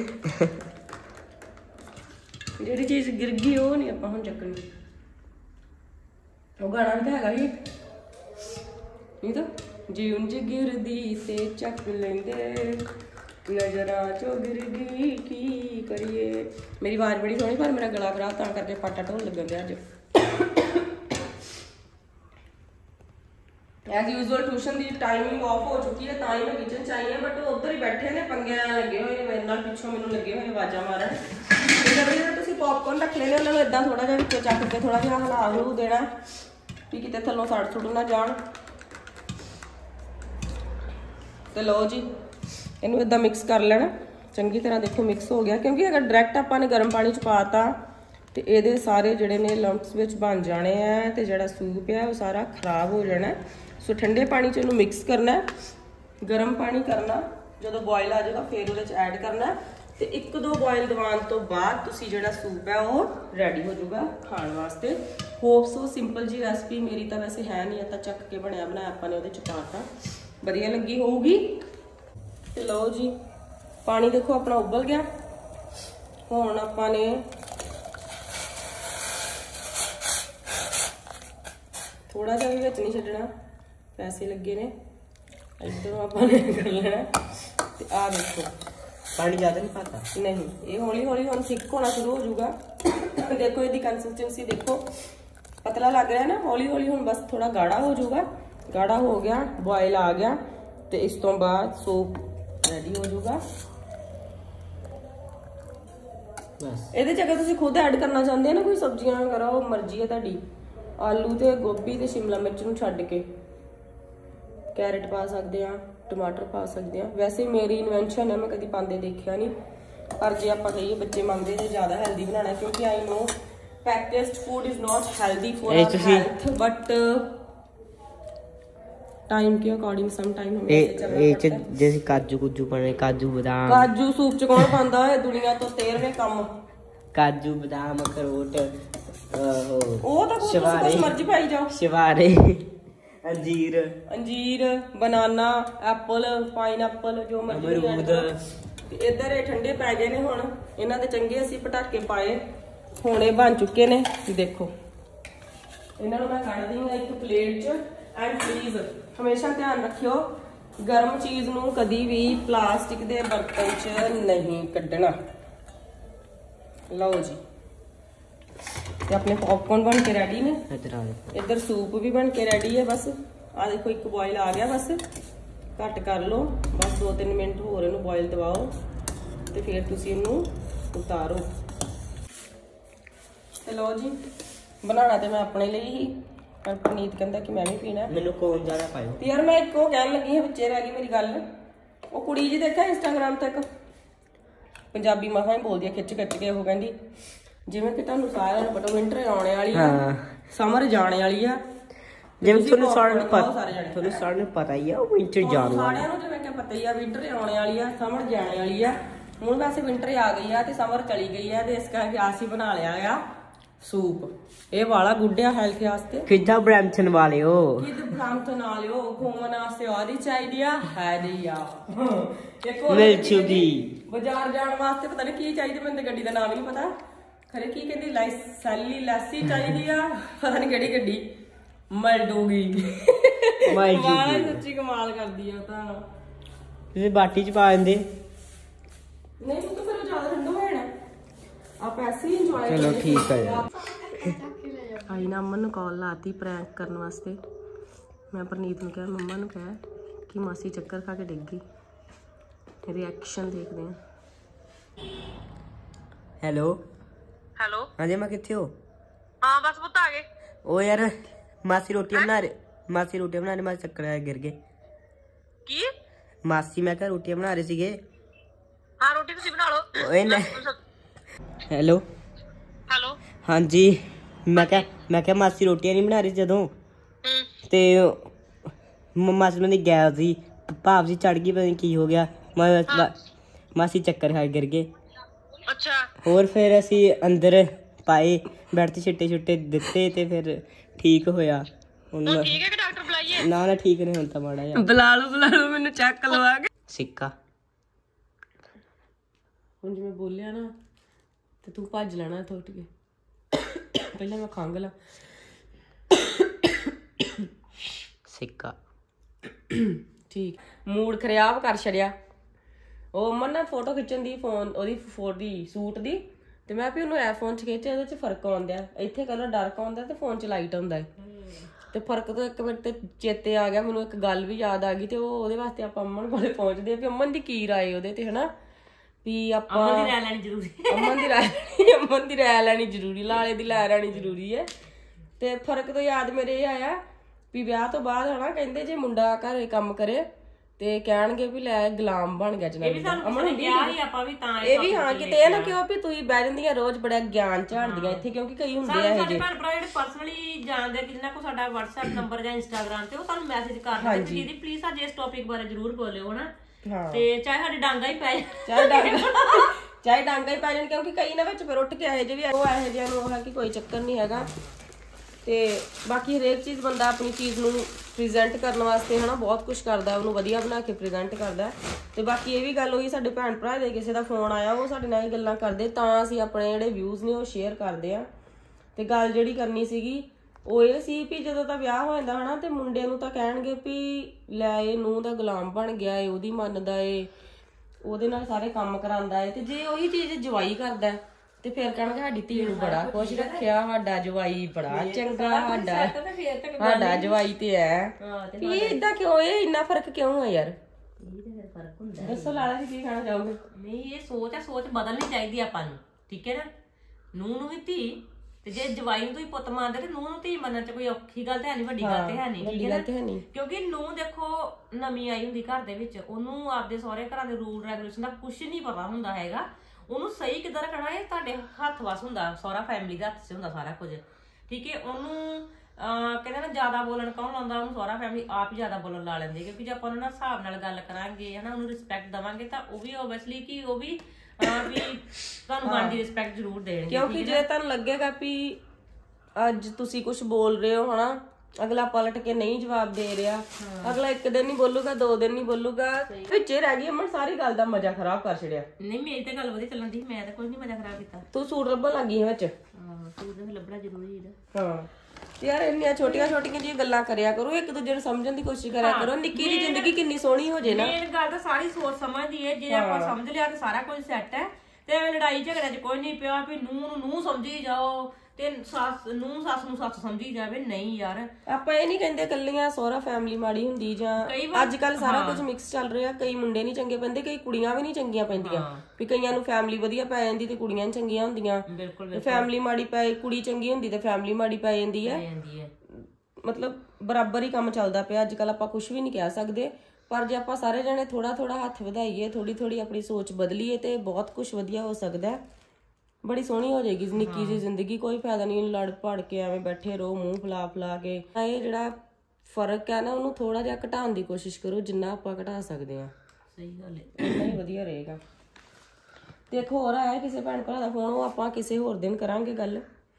Speaker 1: ਜਿਹੜੀ ਚੀਜ਼ ਗਿਰ ਗਈ ਉਹ ਨਹੀਂ ਆਪਾਂ ਹੁਣ ਚੱਕਣੀ। ਉਹ ਗਾਣਾ ਵੀ ਤਾਂ ਹੈਗਾ ਹੀ ਨਹੀਂ ਤਾਂ, ਜੀ ਉਂਝ ਗਿਰਦੀ ਤੇ ਚੱਕ ਲੈਂਦੇ, ਨਜ਼ਰਾਂ ਚੋਂ ਗਿਰ ਗਈ ਕੀ ਕਰੀਏ। ਮੇਰੀ ਆਵਾਜ਼ ਬੜੀ ਸੋਹਣੀ ਪਰ ਮੇਰਾ ਗਲਾ ਖਰਾਬ, ਤਾਂ ਕਰਕੇ ਪਾਟਾ ਢੋਲ ਲੱਗਣ ਦਿਆ ਅੱਜ। ਐਜ਼ ਯੂਜ਼ੁਅਲ ਟਿਊਸ਼ਨ ਦੀ ਟਾਈਮਿੰਗ ਆਫ ਹੋ ਚੁੱਕੀ ਹੈ, ਤਾਂ ਹੀ ਮੈਂ ਕਿਚਨ 'ਚ ਆਈ ਹਾਂ। ਬਟ ਉਹ ਉੱਧਰ ਹੀ ਬੈਠੇ ਨੇ, ਪੰਗੇ ਨਾਲ ਲੱਗੇ ਹੋਏ ਨੇ ਮੇਰੇ ਨਾਲ, ਪਿੱਛੋਂ ਮੈਨੂੰ ਲੱਗੇ ਹੋਏ ਆਵਾਜ਼ਾਂ ਮਾਰਨ। ਜਿਹੜੇ ਤੁਸੀਂ ਪੌਪਕੌਰਨ ਰੱਖ ਲੈਣੇ ਉਹਨਾਂ ਨੂੰ ਇਦਾਂ ਥੋੜਾ ਜਿਹਾ ਵਿੱਚੋਂ ਚੱਕ ਕੇ ਥੋੜਾ ਜਿਹਾ ਹਿਲਾ ਹਲੂ ਦੇਣਾ ਵੀ ਕਿਤੇ ਥੱਲੋਂ ਸੜ ਸੁੱਟ ਨਾ ਜਾਣ। ਤੇ ਲਓ ਜੀ ਇਹਨੂੰ ਇਦਾਂ ਮਿਕਸ ਕਰ ਲੈਣਾ ਚੰਗੀ ਤਰ੍ਹਾਂ। ਦੇਖੋ ਮਿਕਸ ਹੋ ਗਿਆ, ਕਿਉਂਕਿ ਅਗਰ ਡਾਇਰੈਕਟ ਆਪਾਂ ਨੇ ਗਰਮ ਪਾਣੀ 'ਚ ਪਾਤਾ ਤੇ ਇਹਦੇ ਸਾਰੇ ਜਿਹੜੇ ਨੇ ਲੰਪਸ ਵਿੱਚ ਬਣ ਜਾਣੇ ਆ ਤੇ ਜਿਹੜਾ ਸੂਪ ਆ ਉਹ ਸਾਰਾ ਖਰਾਬ ਹੋ ਜਾਣਾ। ਸੋ ਠੰਡੇ ਪਾਣੀ 'ਚ ਇਹਨੂੰ ਮਿਕਸ ਕਰਨਾ, ਗਰਮ ਪਾਣੀ ਕਰਨਾ, ਜਦੋਂ ਬੋਇਲ ਆ ਜਾਏਗਾ ਫਿਰ ਉਹਦੇ 'ਚ ਐਡ ਕਰਨਾ ਤੇ 1-2 ਬੋਇਲ ਦਵਾਉਣ ਤੋਂ ਬਾਅਦ ਤੁਸੀਂ ਜਿਹੜਾ ਸੂਪ ਹੈ ਉਹ ਰੈਡੀ ਹੋ ਜਾਊਗਾ ਖਾਣ ਵਾਸਤੇ। ਹੋਪ ਸੋ ਸਿੰਪਲ ਜੀ ਰੈਸਪੀ, ਮੇਰੀ ਤਾਂ ਵੈਸੇ ਹੈ ਨਹੀਂ, ਤਾਂ ਚੱਕ ਕੇ ਬਣਿਆ ਬਣਾਇਆ ਆਪਾਂ ਨੇ ਉਹਦੇ 'ਚ ਪਾਤਾ, ਵਧੀਆ ਲੱਗੀ ਹੋਊਗੀ। ਤੇ ਲਓ ਜੀ ਪਾਣੀ ਦੇਖੋ ਆਪਣਾ ਉਬਲ ਗਿਆ। ਹੁਣ ਆਪਾਂ ਨੇ ਥੋੜਾ ਜਿਹਾ ਵੀ ਵਿੱਚ ਨਹੀਂ ਛੱਡਣਾ, ਪੈਸੇ ਲੱਗੇ ਨੇ। ਇੱਧਰੋਂ ਆਪਾਂ ਨੇ ਕਰ ਲੈਣਾ ਤੇ ਆਹ ਦੇਖੋ
Speaker 3: ਪਾਣੀ ਜ਼ਿਆਦਾ ਨਹੀਂ ਪਾਤਾ,
Speaker 1: ਨਹੀਂ ਇਹ ਹੌਲੀ ਹੌਲੀ ਹੁਣ ਥਿਕ ਹੋਣਾ ਸ਼ੁਰੂ ਹੋ ਜਾਊਗਾ। ਦੇਖੋ ਇਹਦੀ ਕੰਸਿਸਟੈਂਸੀ ਦੇਖੋ, ਪਤਲਾ ਲੱਗ ਰਿਹਾ ਨਾ, ਹੌਲੀ ਹੌਲੀ ਹੁਣ ਬਸ ਥੋੜਾ ਗਾੜਾ ਹੋ ਜਾਊਗਾ। ਗਾੜਾ ਹੋ ਗਿਆ, ਬੋਇਲ ਆ ਗਿਆ ਤੇ ਇਸ ਤੋਂ ਬਾਅਦ ਸੂਪ ਰੈਡੀ ਹੋ ਜਾਊਗਾ। ਬਸ ਇਹਦੇ 'ਚ ਅਗਰ ਤੁਸੀਂ ਖੁਦ ਐਡ ਕਰਨਾ ਚਾਹੁੰਦੇ ਹੋ ਨਾ ਕੋਈ ਸਬਜ਼ੀਆਂ ਵਗੈਰਾ, ਉਹ ਮਰਜ਼ੀ ਹੈ ਤੁਹਾਡੀ। ਆਲੂ ਤੇ ਗੋਭੀ ਤੇ ਸ਼ਿਮਲਾ ਮਿਰਚ ਨੂੰ ਛੱਡ ਕੇ ਕੈਰਟ ਪਾ ਸਕਦੇ ਆ, ਟਮਾਟਰ ਪਾ ਸਕਦੇ ਆ। ਵੈਸੇ ਮੇਰੀ ਇਨਵੈਂਸ਼ਨ ਹੈ, ਮੈਂ ਕਦੀ ਪਾਉਂਦੇ ਦੇਖਿਆ ਨਹੀਂ, ਪਰ ਜੇ ਆਪਾਂ ਕਹੀਏ ਬੱਚੇ ਮੰਗਦੇ ਤੇ ਜ਼ਿਆਦਾ ਹੈਲਦੀ ਬਣਾਉਣਾ, ਕਿਉਂਕਿ I know packaged food is not healthy for our health, but time के अकॉर्डिंग सम टाइम हमें ऐसे चलना पड़ता है।
Speaker 3: जैसे काजू कुजू पाने, काजू बादाम,
Speaker 1: काजू सूप च कौन पांदा है दुनिया तो 13वें काम,
Speaker 3: काजू बादाम अखरोट,
Speaker 1: ਉਹ ਤਾਂ ਕੁਝ ਮਰਜ਼ੀ ਪਾਈ ਜਾਓ,
Speaker 3: ਸ਼ਿਵਾਰੇ, ਅੰਜੀਰ,
Speaker 1: ਅੰਜੀਰ, ਬਨਾਨਾ, ਐਪਲ, ਪਾਈਨਐਪਲ, ਜੋ ਮਰਜ਼ੀ। ਤੇ ਇੱਧਰ ਇਹ ਠੰਡੇ ਪੈ ਗਏ ਨੇ, ਹੁਣ ਇਹਨਾਂ ਦੇ ਚੰਗੇ ਅਸੀਂ ਪਟਾਕੇ ਪਾਏ, ਹੁਣ ਇਹ ਬਣ ਚੁੱਕੇ ਨੇ। ਦੇਖੋ ਇਹਨਾਂ ਨੂੰ ਮੈਂ ਕੱਢਦੀ ਹਾਂ ਇੱਕ ਪਲੇਟ 'ਚ। ਐਂਡ ਪਲੀਜ਼ ਹਮੇਸ਼ਾ ਧਿਆਨ ਰੱਖਿਓ, ਗਰਮ ਚੀਜ਼ ਨੂੰ ਕਦੀ ਵੀ ਪਲਾਸਟਿਕ ਦੇ ਬਰਤਨ 'ਚ ਨਹੀਂ ਕੱਢਣਾ। ਲਓ ਜੀ ਤੇ ਆਪਣੇ ਪੌਪਕੌਰਨ ਬਣ ਕੇ ਰੈਡੀ ਨੇ। ਇੱਧਰ ਸੂਪ ਵੀ ਬਣ ਕੇ ਰੈਡੀ ਹੈ। ਬਸ ਆ ਦੇਖੋ ਇੱਕ ਬੋਇਲ ਆ ਗਿਆ, ਬਸ ਘੱਟ ਕਰ ਲਓ, ਬਸ 2-3 ਮਿੰਟ ਹੋਰ ਇਹਨੂੰ ਬੋਇਲ ਦਵਾਓ ਤੇ ਫਿਰ ਤੁਸੀਂ ਇਹਨੂੰ ਉਤਾਰੋ। ਤੇ ਲਓ ਜੀ ਬਣਾਉਣਾ ਤੇ ਮੈਂ ਆਪਣੇ ਲਈ ਹੀ, ਪਰ ਪਨੀਤ ਕਹਿੰਦਾ ਕਿ ਮੈਂ ਵੀ ਪੀਣਾ।
Speaker 3: ਮੈਨੂੰ ਕੋਨ ਜ਼ਿਆਦਾ ਪਾਇਓ
Speaker 1: ਤੇ ਯਾਰ ਮੈਂ ਇੱਕੋ ਕਹਿਣ ਲੱਗੀ ਹਾਂ, ਵਿੱਚੇ ਰਹਿ ਗਈ ਮੇਰੀ ਗੱਲ। ਉਹ ਕੁੜੀ ਜੀ ਦੇਖਿਆ ਇੰਸਟਾਗ੍ਰਾਮ ਤੇ, ਇੱਕ ਪੰਜਾਬੀ ਮਸਾਂ ਹੀ ਬੋਲਦੀ ਆ ਖਿੱਚ ਖਿੱਚ ਕੇ। ਉਹ ਕਹਿੰਦੀ ਜਿਵੇਂ ਕਿ ਤੁਹਾਨੂੰ ਸਾਰਿਆਂ ਨੂੰ ਪਤਾ ਵਿੰਟਰ ਆਉਣੇ ਵਾਲੀ ਆ, ਸਮਰ ਜਾਣੇ ਵਾਲੀ ਆ, ਜਿਵੇਂ ਤੁਹਾਨੂੰ ਸਾਰਿਆਂ ਨੂੰ ਪਤਾ ਹੀ ਆ ਉਹ ਵਿੰਟਰ ਜਾਣ ਵਾਲੀ, ਸਾਰਿਆਂ ਨੂੰ ਜਿਵੇਂ ਕਿ ਪਤਾ ਹੀ ਆ ਵਿੰਟਰ ਆਉਣੇ ਵਾਲੀ ਆ, ਸਮਰ ਜਾਣੇ ਵਾਲੀ ਆ। ਹੁਣ ਵੈਸੇ ਵਿੰਟਰ ਆ ਗਈ ਆ ਤੇ ਸਮਰ ਚਲੀ ਗਈ ਆ, ਤੇ ਇਸ ਕਰਕੇ ਅਸੀਂ ਬਣਾ ਲਿਆ ਆ ਸੂਪ ਇਹ ਵਾਲਾ ਗੁੱਡਿਆ ਹੈਲਥ ਵਾਸਤੇ
Speaker 3: ਕਿੱਦਾਂ ਬ੍ਰੈਂਪਟਨ ਵਾਲਿਓ
Speaker 1: ਕਿਦ ਬ੍ਰਾਂਪਟਨ ਵਾਲਿਓ ਘੁੰਮਣ ਵਾਸਤੇ ਆਦੀ ਚਾਹੀਦੀ ਆ ਹੈ ਜੀ ਆ ਇੱਕ ਹੋਰ
Speaker 3: ਮਿਲ ਚੁਗੀ
Speaker 1: ਬਾਜ਼ਾਰ ਜਾਣ ਵਾਸਤੇ ਪਤਾ ਨਹੀਂ ਕੀ ਚਾਹੀਦੀ ਮੈਨੂੰ ਤੇ ਗੱਡੀ ਦਾ ਨਾਮ ਹੀ ਨਹੀਂ ਪਤਾ ਖਰੇ ਕੀ ਕਹਿੰਦੀ ਸੈਲੀ ਲੈਸੀ ਚਾਹੀਦੀ ਆ ਪਤਾ ਨਹੀਂ ਕਿਹੜੀ ਗੱਡੀ ਮਲਡੂਗੀ ਮਾਲਾ ਸੱਚੀ ਕਮਾਲ ਕਰਦੀ ਆ ਤਾਂ
Speaker 3: ਤੁਸੀਂ ਬਾਟੀ ਚ ਪਾ ਦਿੰਦੇ
Speaker 1: ਨਹੀਂ ਤੂੰ ਤਾਂ ਫਿਰ ਜ਼ਿਆਦਾ ਠੰਡਾ ਹੋ ਜਾਣਾ ਆਪ ਐਸੇ ਹੀ ਇੰਜੋਏ
Speaker 3: ਚਲੋ ਠੀਕ ਆ ਯਾਰ
Speaker 1: ਆਈ ਨਾ ਅਮਨ ਨੂੰ ਕਾਲ ਲਾਤੀ ਪ੍ਰੈਂਕ ਕਰਨ ਵਾਸਤੇ ਮੈਂ ਪ੍ਰਨੀਤ ਨੂੰ ਕਿਹਾ ਮੰਮਾ ਨੂੰ ਕਿਹਾ ਕਿ ਮਾਸੀ ਚੱਕਰ ਖਾ ਕੇ ਡਿੱਗ ਗਈ ਰਿਐਕਸ਼ਨ ਦੇਖਦੇ ਆ
Speaker 3: ਹੈਲੋ
Speaker 1: ਹੈਲੋ
Speaker 3: ਹਾਂਜੀ ਮੈਂ ਕਿੱਥੇ ਹੋ
Speaker 1: ਹਾਂ ਬਸ ਪੁੱਤ ਆ ਗਏ
Speaker 3: ਉਹ ਯਾਰ ਮਾਸੀ ਰੋਟੀਆਂ ਬਣਾ ਰਹੇ ਮੈਂ ਚੱਕਰ ਆ ਗਿਰ ਗਏ
Speaker 1: ਕੀ
Speaker 3: ਮਾਸੀ ਮੈਂ ਕਿਹਾ ਰੋਟੀਆਂ ਬਣਾ ਰਹੇ ਸੀਗੇ
Speaker 1: ਹਾਂ ਰੋਟੀ ਤੁਸੀਂ ਬਣਾ ਲਓ
Speaker 3: ਓਏ ਨਾ ਹੈਲੋ
Speaker 1: ਹੈਲੋ
Speaker 3: ਹਾਂਜੀ ਮੈਂ ਕਿਹਾ ਮਾਸੀ ਰੋਟੀਆਂ ਨਹੀਂ ਬਣਾ ਰਹੀ ਜਦੋਂ ਤੇ ਮਾਸੀ ਉਹਨਾਂ ਦੀ ਗੈਸ ਸੀ ਭਾਪ ਜੀ ਚੜ ਗਈ ਪਤਾ ਨਹੀਂ ਕੀ ਹੋ ਗਿਆ ਮਾਸੀ ਚੱਕਰ ਖਾ ਗਿਰ ਗਏ
Speaker 1: ਅੱਛਾ
Speaker 3: ਹੋਰ ਫਿਰ ਅਸੀਂ ਅੰਦਰ ਪਾਏ ਬੈੱਡ ਤੇ ਛਿੱਟੇ ਦਿੱਤੇ ਤੇ ਫਿਰ ਠੀਕ ਹੋਇਆ ਹੁਣ
Speaker 1: ਠੀਕ ਹੈ ਕਿ ਡਾਕਟਰ ਬੁਲਾਈਏ
Speaker 3: ਨਾ ਠੀਕ ਨਹੀਂ ਹੁਣ ਤਾਂ ਮਾੜਾ ਜਿਹਾ
Speaker 1: ਬੁਲਾ ਲਓ ਮੈਨੂੰ ਚੈੱਕ ਲਵਾ ਕੇ
Speaker 3: ਸਿੱਕਾ
Speaker 1: ਹੁਣ ਜਿਵੇਂ ਬੋਲਿਆ ਨਾ ਤੇ ਤੂੰ ਭੱਜ ਲੈਣਾ ਇੱਥੋਂ ਉੱਠ ਕੇ ਪਹਿਲਾਂ ਮੈਂ ਖੰਘ ਲਾ
Speaker 3: ਸਿੱਕਾ
Speaker 1: ਠੀਕ ਮੂਡ ਖਰਾਬ ਕਰ ਛੜਿਆ ਉਹ ਅਮਨ ਨਾ ਫੋਟੋ ਖਿੱਚਣ ਦੀ ਉਹਦੀ ਸੂਟ ਦੀ ਤੇ ਮੈਂ ਵੀ ਉਹਨੂੰ ਆਈਫੋਨ 'ਚ ਖਿੱਚਿਆ ਇਹਦੇ 'ਚ ਫਰਕ ਆਉਂਦਾ ਇੱਥੇ ਕਲਰ ਡਾਰਕ ਆਉਂਦਾ ਤੇ ਫੋਨ 'ਚ ਲਾਈਟ ਆਉਂਦਾ ਹੈ ਤੇ ਫਰਕ ਤੋਂ ਇੱਕ ਮਿੰਟ ਤੇ ਚੇਤੇ ਆ ਗਿਆ ਮੈਨੂੰ ਇੱਕ ਗੱਲ ਵੀ ਯਾਦ ਆ ਗਈ ਤੇ ਉਹਦੇ ਵਾਸਤੇ ਆਪਾਂ ਅਮਨ ਕੋਲੇ ਪਹੁੰਚਦੇ ਆ ਵੀ ਅਮਨ ਦੀ ਕੀ ਰਾਏ ਉਹਦੇ ਤੇ ਹਨਾ ਵੀ ਆਪਾਂ ਅਮਨ ਦੀ ਰਾਏ ਲੈਣੀ ਜ਼ਰੂਰੀ ਲਾਲੇ ਦੀ ਲੈ ਲੈਣੀ ਜ਼ਰੂਰੀ ਹੈ ਤੇ ਫਰਕ ਤੋਂ ਯਾਦ ਮੇਰੇ ਇਹ ਆਇਆ ਵੀ ਵਿਆਹ ਤੋਂ ਬਾਅਦ ਹਨਾ ਕਹਿੰਦੇ ਜੇ ਮੁੰਡਾ ਘਰੇ ਕੰਮ ਕਰੇ ਤੇ ਕਹਿਣਗੇ ਵੀ ਲੈ ਗੁਲਾਮ ਬਣ ਗਿਆ ਜਨਾਨੀ ਦਾ ਅਮਨ ਹੁੰਦੀ ਇਹ ਵੀ ਹਾਂ ਕਿਤੇ ਇਹ ਨਾ ਕਿਉਂ ਵੀ ਤੁਸੀਂ ਬਹਿ ਜਾਂਦੀਆਂ ਰੋਜ਼ ਬੜਾ ਗਿਆਨ ਝਾੜਦੀਆਂ ਇੱਥੇ ਕਿਉਂਕਿ ਕਈ ਹੁੰਦੇ ਆ ਇਹ ਜਿਹੇ
Speaker 4: ਭੈਣ ਭਰਾ ਜਿਹੜੇ ਪਰਸਨਲੀ ਜਾਣਦੇ ਕਿ ਜਿਹਨਾਂ ਕੋ ਸਾਡਾ WhatsApp ਨੰਬਰ ਜਾਂ Instagram ਤੇ ਉਹ ਤੁਹਾਨੂੰ ਮੈਸੇਜ ਕਰ ਦਿੰਦੇ ਕਿ ਦੀਦੀ ਪਲੀਜ਼ ਅੱਜ ਇਸ ਟੌਪਿਕ ਬਾਰੇ ਜ਼ਰੂਰ ਬੋਲਿਓ ਹਨਾ ਤੇ ਚਾਹੇ ਸਾਡੀ ਡਾਂਗਾ ਹੀ ਪੈ
Speaker 1: ਚਾਹੇ ਡਾਂਗਾ ਹੀ ਪੈ ਜਾਣ ਕਿਉਂਕਿ ਕਈ ਨਾ ਵਿੱਚ ਫਿਰ ਉੱਠ ਕੇ ਇਹੋ ਜਿਹੇ ਵੀ ਉਹ ਇਹੋ ਜਿਹਾ ਨੂੰ ਹੈ ਕਿ ਕੋਈ ਚੱਕਰ ਨਹੀਂ ਹੈਗਾ ਤੇ ਬਾਕੀ ਹਰੇਕ ਚੀਜ਼ ਬੰਦਾ ਆਪਣੀ ਚੀਜ਼ ਨੂੰ ਪ੍ਰੈਜ਼ੈਂਟ ਕਰਨ ਵਾਸਤੇ ਹਨਾ ਬਹੁਤ ਕੁਝ ਕਰਦਾ ਉਹਨੂੰ ਵਧੀਆ ਬਣਾ ਕੇ ਪ੍ਰੈਜ਼ੈਂਟ ਕਰਦਾ ਤੇ ਬਾਕੀ ਇਹ ਵੀ ਗੱਲ ਹੋਈ ਸਾਡੇ ਭੈਣ ਭਰਾ ਦੇ ਕਿਸੇ ਦਾ ਫੋਨ ਆਇਆ ਉਹ ਸਾਡੇ ਨਾਲ ਗੱਲਾਂ ਕਰਦੇ ਤਾਂ ਅਸੀਂ ਆਪਣੇ ਜਿਹੜੇ ਵਿਊਜ਼ ਨੇ ਉਹ ਸ਼ੇਅਰ ਕਰਦੇ ਆ ਤੇ ਗੱਲ ਜਿਹੜੀ ਕਰਨੀ ਸੀਗੀ ਉਹ ਇਹ ਸੀ ਵੀ ਜਦੋਂ ਤਾਂ ਵਿਆਹ ਹੋ ਜਾਂਦਾ ਹਨਾ ਤੇ ਮੁੰਡੇ ਨੂੰ ਤਾਂ ਕਹਿਣਗੇ ਵੀ ਲੈ ਇਹ ਨੂੰਹ ਦਾ ਗੁਲਾਮ ਬਣ ਗਿਆ ਏ ਉਹਦੀ ਮੰਨਦਾ ਏ ਉਹਦੇ ਨਾਲ ਸਾਰੇ ਕੰਮ ਕਰਾਉਂਦਾ ਏ ਤੇ ਜੇ ਉਹੀ ਚੀਜ਼ ਜਵਾਈ ਕਰਦਾ ਤੇ ਫਿਰ ਕਹਿਣਗੇ ਸਾਡੀ ਧੀ ਨੂੰ ਬੜਾ ਖੁਸ਼ ਰੱਖਿਆ ਸਾਡਾ ਜਵਾਈ ਬੜਾ ਚੰਗਾ ਸਾਡਾ ਜਵਾਈ ਤੇ ਹੈ ਵੀ ਏਦਾਂ ਕਿਉਂ ਇਹ ਇੰਨਾ ਫਰਕ ਕਿਉਂ ਹੈ ਯਾਰ ਦੱਸੋ ਲਾਲਾ ਜੀ ਕੀ ਕਹਿਣਾ ਚਾਹੋਗੇ
Speaker 4: ਨਹੀਂ ਇਹ ਸੋਚ ਬਦਲਣੀ ਚਾਹੀਦੀ ਆਪਾਂ ਨੂੰ ਠੀਕ ਹੈ ਨਾ ਨੂੰਹ ਨੂੰ ਵੀ ਧੀ ਤੇ ਜੇ ਜਵਾਈ ਨੂੰ ਤੁਸੀਂ ਪੁੱਤ ਮੰਨਦੇ ਤੇ ਨੂੰਹ ਨੂੰ ਧੀ ਮੰਨਣ ਚ ਕੋਈ ਔਖੀ ਗੱਲ ਤੇ ਹੈ ਨਹੀਂ ਵੱਡੀ ਗੱਲ ਤੇ ਹੈ ਨਹੀਂ ਠੀਕ ਹੈ ਨਾ ਕਿਉਂਕਿ ਨੂੰਹ ਦੇਖੋ ਨਵੀਂ ਆਈ ਹੁੰਦੀ ਘਰ ਦੇ ਵਿੱਚ ਉਹਨੂੰ ਆਪਦੇ ਸਹੁਰੇ ਘਰਾਂ ਦੇ ਰੂਲ ਰੈਗੂਲੇਸ਼ਨ ਦਾ ਕੁਝ ਨਹੀਂ ਪਤਾ ਹੁੰਦਾ ਹੈਗਾ ਉਹਨੂੰ ਸਹੀ ਕਿੱਦਾਂ ਰੱਖਣਾ ਇਹ ਤੁਹਾਡੇ ਹੱਥ ਵਸ ਹੁੰਦਾ ਸਹੁਰਾ ਫੈਮਿਲੀ ਦੇ ਹੱਥ 'ਚ ਹੁੰਦਾ ਸਾਰਾ ਕੁਝ ਠੀਕ ਹੈ ਉਹਨੂੰ ਕਹਿੰਦੇ ਨਾ ਜ਼ਿਆਦਾ ਬੋਲਣ ਕੌਣ ਲਾਉਂਦਾ ਉਹਨੂੰ ਸਹੁਰਾ ਫੈਮਿਲੀ ਆਪ ਹੀ ਜ਼ਿਆਦਾ ਬੋਲਣ ਲਾ ਲੈਂਦੇ ਕਿਉਂਕਿ ਜੇ ਆਪਾਂ ਉਹਨਾਂ ਨਾਲ ਹਿਸਾਬ ਨਾਲ ਗੱਲ ਕਰਾਂਗੇ ਹਨਾ ਉਹਨੂੰ ਰਿਸਪੈਕਟ ਦੇਵਾਂਗੇ ਤਾਂ ਉਹ ਵੀ ਓਬਵੀਅਸਲੀ ਕਿ ਉਹ ਵੀ ਤੁਹਾਨੂੰ ਬਣਦੀ ਰਿਸਪੈਕਟ ਜ਼ਰੂਰ ਦੇਣਗੇ
Speaker 1: ਕਿਉਂਕਿ ਜੇ ਤੁਹਾਨੂੰ ਲੱਗੇਗਾ ਵੀ ਅੱਜ ਤੁਸੀਂ ਕੁਝ ਬੋਲ ਰਹੇ ਹੋ ਹਨਾ ਅਗਲਾ ਪਲਟ ਕੇ ਨਹੀਂ ਜਵਾਬ ਦੇ ਰਿਹਾ ਅਗਲਾ ਇੱਕ ਦਿਨ ਨਹੀਂ ਬੋਲੂਗਾ 2 ਦਿਨ ਨਹੀਂ ਬੋਲੂਗਾ ਵਿੱਚੇ ਰਹਿ ਗਈ ਅਮਨ ਸਾਰੀ ਗੱਲ ਦਾ ਮਜ਼ਾ ਖਰਾਬ ਕਰ ਛੜਿਆ
Speaker 4: ਨਹੀਂ ਮੇਰੀ ਤਾਂ ਗੱਲ ਵਧੀਆ ਚੱਲਣ ਦੀ ਮੈਂ ਤਾਂ ਕੁਝ ਨਹੀਂ ਮਜ਼ਾ ਖਰਾਬ ਕੀਤਾ
Speaker 1: ਤੂੰ ਸੂਟ ਲੱਭਣ ਲੱਗੀ ਵਿੱਚ
Speaker 4: ਸੂਟ ਤਾਂ ਲੱਭਣਾ ਜ਼ਰੂਰੀ ਹੈ
Speaker 1: ਹਾਂ ਯਾਰ ਇੰਨੀਆਂ ਛੋਟੀਆਂ ਜਿਹੀਆਂ ਗੱਲਾਂ ਕਰਿਆ ਕਰੋ ਇੱਕ ਦੂਜੇ ਨੂੰ ਸਮਝਣ ਦੀ ਕੋਸ਼ਿਸ਼ ਕਰਿਆ ਕਰੋ ਨਿੱਕੀ ਜਿਹੀ ਜ਼ਿੰਦਗੀ ਕਿੰਨੀ ਸੋਹਣੀ ਹੋ ਜੇ ਨਾ
Speaker 4: ਮੇਨ ਗੱਲ ਤਾਂ ਸਾਰੀ ਸੋਚ ਸਮਝਦੀ ਹੈ ਜੇ ਆਪਾਂ ਸਮਝ ਲਿਆ ਤਾਂ ਸਾਰਾ ਕੁਝ ਸੈੱਟ ਹੈ ਤੇ ਲੜਾਈ ਝਗੜੇ 'ਚ ਕੋਈ ਨਹੀਂ ਪਿਆ ਵੀ ਨੂੰਹ ਸਮਝੀ ਜਾਓ ਤੇ ਸੱਸ ਨੂੰ ਸੱਸ ਸਮਝੀ ਜਾਵੇ ਨਹੀਂ ਯਾਰ
Speaker 1: ਆਪਾਂ ਇਹ ਨਹੀਂ ਕਹਿੰਦੇ ਕੱਲੀਆਂ ਸਹੁਰਾ ਫੈਮਿਲੀ ਮਾੜੀ ਹੁੰਦੀ ਜਾਂ ਅੱਜ ਕੱਲ ਸਾਰਾ ਕੁਝ ਮਿਕਸ ਚੱਲ ਰਿਹਾ ਕਈ ਮੁੰਡੇ ਨਹੀਂ ਚੰਗੇ ਪੈਂਦੇ ਕਈ ਕੁੜੀਆਂ ਵੀ ਨਹੀਂ ਚੰਗੀਆਂ ਪੈਂਦੀਆਂ ਵੀ ਕਈਆਂ ਨੂੰ ਫੈਮਿਲੀ ਵਧੀਆ ਪੈ ਜਾਂਦੀ ਤੇ ਕੁੜੀਆਂ ਨਹੀਂ ਚੰਗੀਆਂ ਹੁੰਦੀਆਂ ਫੈਮਿਲੀ ਮਾੜੀ ਪੈ ਕੁੜੀ ਚੰਗੀ ਹੁੰਦੀ ਤੇ ਫੈਮਿਲੀ ਮਾੜੀ ਪੈ ਜਾਂਦੀ ਹੈ ਮਤਲਬ ਬਰਾਬਰ ਹੀ ਕੰਮ ਚੱਲਦਾ ਪਿਆ ਅੱਜ ਕੱਲ ਆਪਾਂ ਕੁਝ ਵੀ ਨਹੀਂ ਕਹਿ ਸਕਦੇ ਪਰ ਜੇ ਆਪਾਂ ਸਾਰੇ ਜਣੇ ਥੋੜਾ ਥੋੜਾ ਹੱਥ ਵਧਾਈਏ ਥੋੜੀ ਆਪਣੀ ਸੋਚ ਬਦਲੀਏ ਤੇ ਬਹੁਤ ਕੁਝ ਵਧੀਆ ਹੋ ਸਕਦਾ ਬੜੀ ਸੋਹਣੀ ਹੋ ਜਾਏਗੀ ਨਿੱਕੀ ਜਿਹੀ ਜ਼ਿੰਦਗੀ ਕੋਈ ਫਾਇਦਾ ਨਹੀਂ ਲੜ ਭੜ ਕੇ ਐਵੇਂ ਬੈਠੇ ਰਹੋ ਮੂੰਹ ਫਲਾ ਕੇ ਇਹ ਜਿਹੜਾ ਫਰਕ ਹੈ ਨਾ ਉਹਨੂੰ ਥੋੜਾ ਜਿਹਾ ਘਟਾਉਣ ਦੀ ਕੋਸ਼ਿਸ਼ ਕਰੋ ਜਿੰਨਾ ਆਪਾਂ ਘਟਾ ਸਕਦੇ ਆ
Speaker 4: ਸਹੀ ਗੱਲ ਹੈ
Speaker 1: ਉਨਾ ਹੀ ਵਧੀਆ ਰਹੇਗਾ ਦੇਖੋ ਹੋਰ ਆਇਆ ਕਿਸੇ ਭੈਣ ਭਰਾ ਦਾ ਫੋਨ ਉਹ ਆਪਾਂ ਕਿਸੇ ਹੋਰ ਦਿਨ ਕਰਾਂਗੇ ਗੱਲ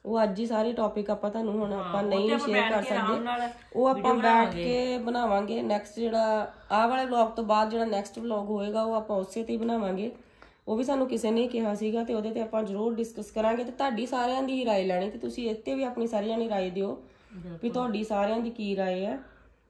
Speaker 1: ਉਹ ਅੱਜ ਹੀ ਸਾਰੇ ਟੌਪਿਕ ਆਪਾਂ ਤੁਹਾਨੂੰ ਹੁਣ ਆਪਾਂ ਨਹੀਂ
Speaker 4: ਆਪਾਂ
Speaker 1: ਸ਼ੇਅਰ ਕਰ
Speaker 4: ਬੈਠ ਕੇ ਆਰਾਮ
Speaker 1: ਸਕਦੇ,
Speaker 4: ਨਾਲ
Speaker 1: ਉਹ ਆਪਾਂ ਬੈਠ ਕੇ ਬਣਾਵਾਂਗੇ। ਨੈਕਸਟ ਜਿਹੜਾ ਆਹ ਵਾਲੇ ਵਲੌਗ ਤੋਂ ਬਾਅਦ ਜਿਹੜਾ ਨੈਕਸਟ ਵਲੌਗ ਹੋਏਗਾ ਉਹ ਆਪਾਂ ਉਸੇ ਤੇ ਹੀ ਬਣਾਵਾਂਗੇ। ਉਹ ਵੀ ਸਾਨੂੰ ਕਿਸੇ ਨੇ ਕਿਹਾ ਸੀਗਾ ਤੇ ਉਹਦੇ ਤੇ ਆਪਾਂ ਜ਼ਰੂਰ ਡਿਸਕਸ ਕਰਾਂਗੇ ਤੇ ਤੁਹਾਡੀ ਸਾਰਿਆਂ ਦੀ ਰਾਏ ਲੈਣੀ ਤੇ ਤੁਸੀਂ ਇੱਥੇ ਵੀ ਆਪਣੀ ਸਾਰਿਆਂ ਦੀ ਰਾਏ ਦਿਓ ਵੀ ਤੁਹਾਡੀ ਸਾਰਿਆਂ ਦੀ ਕੀ ਰਾਏ ਹੈ।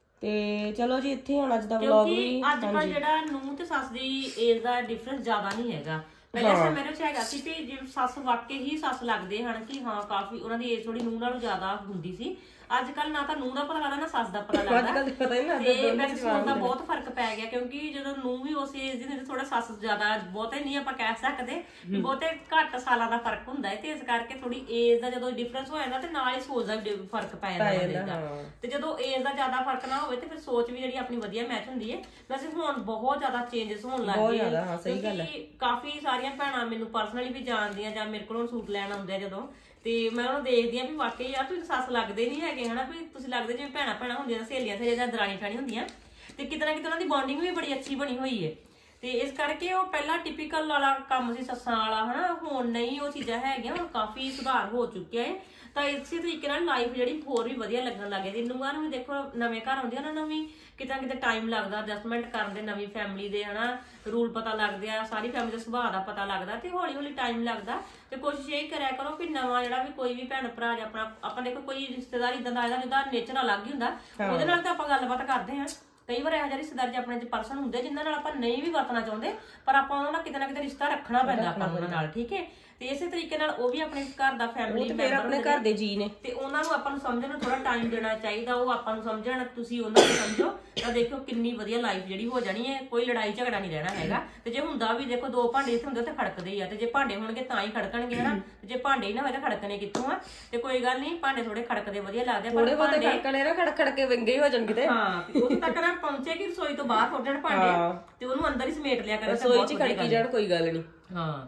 Speaker 1: ਤੇ ਚਲੋ ਜੀ ਇੱਥੇ ਹੁਣ ਅੱਜ ਦਾ ਵਲੌਗ ਵੀ
Speaker 4: ਅੱਜ ਕੱਲ ਜਿਹੜਾ ਨੂੰਹ ਤੇ ਸੱਸ ਦੀ ਏਜ ਦਾ ਡਿਫਰੈਂਸ ਜ਼ਿਆਦਾ ਨਹੀਂ ਹੈਗਾ। ਪਹਿਲਾਂ ਸਮੇਂ ਵਿੱਚ ਹੈਗਾ ਸੀ ਵੀ ਜੇ ਸੱਸ ਵਾਕਈ ਹੀ ਸੱਸ ਲੱਗਦੇ ਹਨ ਕਿ ਹਾਂ ਕਾਫੀ ਉਹਨਾਂ ਦੀ ਏਜ ਥੋੜੀ ਨੂੰਹ ਨਾਲੋਂ ਜ਼ਿਆਦਾ ਹੁੰਦੀ ਸੀ। ਅੱਜ ਕੱਲ ਨਾ ਤਾਂ ਨੂੰਹ ਦਾ ਪਤਾ ਲੱਗਦਾ ਨਾ ਸੱਸ ਦਾ ਪਤਾ ਲੱਗਦਾ ਤੇ ਵੈਸੇ ਸੋਚ ਦਾ ਬਹੁਤ ਫਰਕ ਪੈ ਗਿਆ ਕਿਉਂਕਿ ਜਦੋਂ ਨੂੰਹ ਵੀ ਉਸ ਏਜ ਦੀ ਹੁੰਦੀ ਥੋੜਾ ਸੱਸ ਜ਼ਿਆਦਾ ਬਹੁਤੇ ਨਹੀਂ ਆਪਾਂ ਕਹਿ ਸਕਦੇ ਬਹੁਤੇ ਘੱਟ ਸਾਲਾਂ ਦਾ ਫਰਕ ਹੁੰਦਾ ਹੈ ਤੇ ਇਸ ਕਰਕੇ ਥੋੜੀ ਏਜ ਦਾ ਜਦੋਂ ਡਿਫਰੈਂਸ ਹੋ ਜਾਂਦਾ ਤੇ ਨਾਲ ਹੀ ਸੋਚ ਦਾ ਵੀ ਫਰਕ ਪੈ ਜਾਂਦਾ ਤੇ ਜਦੋਂ ਏਜ ਦਾ ਜ਼ਿਆਦਾ ਫਰਕ ਨਾ ਹੋਵੇ ਤੇ ਫਿਰ ਸੋਚ ਵੀ ਜਿਹੜੀ ਆਪਣੀ ਵਧੀਆ ਮੈਚ ਹੁੰਦੀ ਹੈ। ਵੈਸੇ ਹੁਣ ਬਹੁਤ ਜ਼ਿਆਦਾ ਚੇਂਜਸ ਹੋਣ ਲੱਗ ਗਏ ਕਿਉਂਕਿ ਕਾਫੀ ਸਾਰੀਆਂ ਭੈਣਾਂ ਮੈਨੂੰ ਪਰਸਨਲੀ ਵੀ ਜਾਣਦੀਆਂ ਜਾਂ ਮੇਰੇ ਕੋਲੋਂ ਸੂਟ ਲੈਣ ਆਉਂਦੇ ਆ ਜਦੋਂ ਤੇ ਮੈਂ ਉਹਨੂੰ ਦੇਖਦੀ ਆ ਵੀ ਵਾਕਈ ਯਾਰ ਤੁਸੀਂ ਸੱਸ ਲੱਗਦੇ ਨਹੀਂ ਹੈਗੇ ਹਨਾ ਵੀ ਤੁਸੀਂ ਲੱਗਦੇ ਜਿਵੇਂ ਭੈਣਾਂ ਹੁੰਦੀਆਂ ਸਹੇਲੀਆਂ ਜਾਂ ਦਰਾਣੀ ਠਾਣੀ ਹੁੰਦੀਆਂ ਤੇ ਕਿਤੇ ਨਾ ਕਿਤੇ ਉਹਨਾਂ ਦੀ ਬੌਂਡਿੰਗ ਵੀ ਬੜੀ ਅੱਛੀ ਬਣੀ ਹੋਈ ਹੈ। ਤੇ ਇਸ ਕਰਕੇ ਉਹ ਪਹਿਲਾਂ ਟਿਪੀਕਲ ਵਾਲਾ ਕੰਮ ਸੀ ਸੱਸਾਂ ਵਾਲਾ ਹਨਾ, ਹੁਣ ਨਹੀਂ ਉਹ ਚੀਜ਼ਾਂ ਹੈਗੀਆਂ, ਹੁਣ ਕਾਫੀ ਸੁਧਾਰ ਹੋ ਚੁੱਕਿਆ ਹੈ। ਤਾਂ ਇਸੇ ਤਰੀਕੇ ਨਾਲ ਲਾਈਫ ਜਿਹੜੀ ਹੋਰ ਵੀ ਵਧੀਆ ਲੱਗਣ ਲੱਗ ਗਈ। ਨੂੰਹਾਂ ਨੂੰ ਵੀ ਦੇਖੋ ਨਵੇਂ ਘਰ ਆਉਂਦੇ ਉਹਨਾਂ ਨੂੰ ਵੀ ਕਿਤੇ ਨਾ ਕਿਤੇ ਟਾਈਮ ਲੱਗਦਾ ਐਡਜਸਟਮੈਂਟ ਕਰਨ ਦੇ, ਨਵੀਂ ਫੈਮਿਲੀ ਦੇ ਹਨਾ ਰੂਲ ਪਤਾ ਲੱਗਦੇ ਆ, ਸਾਰੀ ਫੈਮਿਲੀ ਦੇ ਸੁਭਾਅ ਦਾ ਪਤਾ ਲੱਗਦਾ ਤੇ ਹੌਲੀ ਹੌਲੀ ਟਾਈਮ ਲੱਗਦਾ। ਤੇ ਕੋਸ਼ਿਸ਼ ਇਹ ਕਰਿਆ ਕਰੋ ਕਿ ਨਵਾਂ ਜਿਹੜਾ ਵੀ ਕੋਈ ਵੀ ਭੈਣ ਭਰਾ ਜਾਂ ਆਪਾਂ ਦੇਖੋ ਕੋਈ ਰਿਸ਼ਤੇਦਾਰ ਇਦਾਂ ਦਾ ਜਿਹਦਾ ਨੇਚਰ ਅਲੱਗ ਹੀ ਹੁੰਦਾ, ਉਹਦੇ ਨਾਲ ਤਾਂ ਆਪਾਂ ਗੱਲਬਾਤ ਕਰਦੇ ਹਾਂ। ਕਈ ਵਾਰ ਇਹੋ ਜਿਹੇ ਰਿਸ਼ਤੇਦਾਰ ਆਪਣੇ ਚ ਪਰਸਨ ਹੁੰਦੇ ਜਿਨ੍ਹਾਂ ਨਾਲ ਆਪਾਂ ਨਹੀਂ ਵੀ ਵਰਤਣਾ ਚਾਹੁੰਦੇ ਪਰ ਆਪਾਂ ਉਹਨਾਂ ਨਾਲ ਕਿਤੇ ਨਾ ਕਿਤੇ ਰਿਸ਼ਤਾ ਰੱਖਣਾ ਪੈਂਦਾ ਆਪਾਂ ਉਹਨਾਂ ਨਾਲ, ਠੀਕ ਹੈ। ਤੇ ਇਸੇ ਤਰੀਕੇ ਨਾਲ ਉਹ ਵੀ ਆਪਣੇ ਘਰ ਦਾ ਫੈਮਿਲੀ ਮੈਂਬਰ
Speaker 1: ਆਪਣੇ ਘਰ ਦੇ ਜੀ ਨੇ
Speaker 4: ਤੇ ਉਹਨਾਂ ਨੂੰ ਆਪਾਂ ਨੂੰ ਸਮਝਣ ਨੂੰ ਥੋੜਾ ਟਾਈਮ ਦੇਣਾ ਚਾਹੀਦਾ। ਉਹ ਆਪਾਂ ਨੂੰ ਸਮਝਣ, ਤੁਸੀਂ ਉਹਨਾਂ ਨੂੰ ਸਮਝੋ ਤਾਂ ਦੇਖੋ ਕਿੰਨੀ ਵਧੀਆ ਲਾਈਫ ਜਿਹੜੀ ਹੋ ਜਾਣੀ ਹੈ। ਕੋਈ ਲੜਾਈ ਝਗੜਾ ਨਹੀਂ ਰਹਿਣਾ ਹੈਗਾ। ਤੇ ਜੇ ਹੁੰਦਾ ਵੀ ਦੇਖੋ ਦੋ ਭਾਂਡੇ ਇੱਥੇ ਹੁੰਦੇ ਤੇ ਖੜਕਦੇ ਹੀ ਆ, ਤੇ ਜੇ ਭਾਂਡੇ ਹੋਣਗੇ ਤਾਂ ਹੀ ਖੜਕਣਗੇ ਹਨਾ, ਜੇ ਭਾਂਡੇ ਹੀ ਨਾ ਹੋਏ ਤਾਂ ਖੜਕਣੇ ਕਿੱਥੋਂ ਆ। ਤੇ ਕੋਈ ਗੱਲ ਨਹੀਂ, ਭਾਂਡੇ ਥੋੜੇ ਖੜਕਦੇ ਵਧੀਆ ਲੱਗਦੇ ਆ,
Speaker 1: ਥੋੜੇ ਬਹੁਤੇ ਖੜਕਣੇ ਨਾ ਖੜਕ ਕੇ ਵਿੰਗੇ ਹੋ ਜਾਣ ਕਿਤੇ।
Speaker 4: ਹਾਂ, ਉਦੋਂ ਤੱਕ ਨਾ ਪਹੁੰਚੇ ਕਿ ਰਸੋਈ ਤੋਂ ਬਾਹਰ ਹੋ ਜਾਣ ਭਾਂਡੇ ਤੇ ਉਹਨੂੰ ਅੰਦਰ ਹੀ ਸਮੇਟ ਲਿਆ ਕਰੋ,
Speaker 1: ਰਸੋਈ 'ਚ ਖੜਕੀ ਜਾਣ, ਕੋਈ ਗੱਲ ਨਹੀਂ।
Speaker 4: ਹਾਂ